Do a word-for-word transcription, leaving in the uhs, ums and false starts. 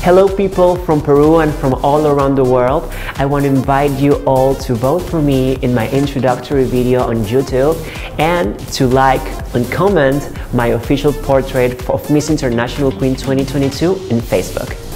Hello people from Peru and from all around the world. I want to invite you all to vote for me in my introductory video on YouTube and to like and comment my official portrait of Miss International Queen twenty twenty-two in Facebook.